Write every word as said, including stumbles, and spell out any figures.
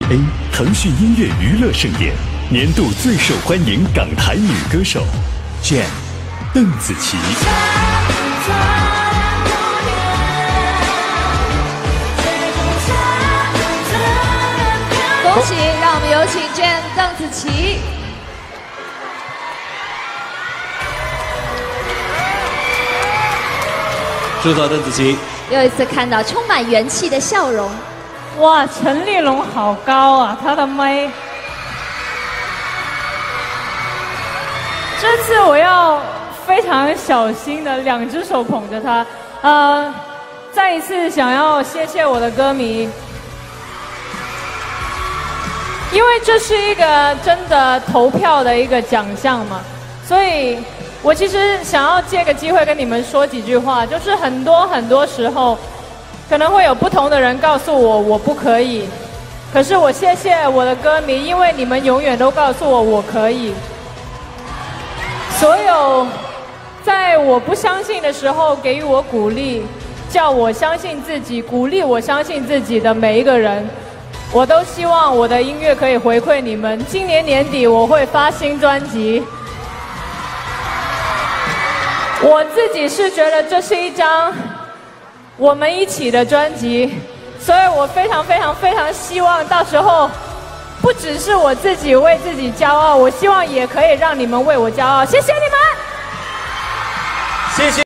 A 腾讯音乐娱乐盛典年度最受欢迎港台女歌手 Jane 邓紫棋。 恭喜，让我们有请 Jane 邓紫棋。 祝贺邓紫棋！ 又一次看到充满元气的笑容。 哇，陈立龙好高啊，他的麦。这次我要非常小心的两只手捧着他，呃，再一次想要谢谢我的歌迷，因为这是一个真的投票的一个奖项嘛，所以。 我其实想要借个机会跟你们说几句话，就是很多很多时候，可能会有不同的人告诉我我不可以，可是我谢谢我的歌迷，因为你们永远都告诉我我可以。所有在我不相信的时候给予我鼓励，叫我相信自己，鼓励我相信自己的每一个人，我都希望我的音乐可以回馈你们。今年年底我会发新专辑。 我自己是觉得这是一张我们一起的专辑，所以我非常非常非常希望到时候不只是我自己为自己骄傲，我希望也可以让你们为我骄傲。谢谢你们， 谢谢。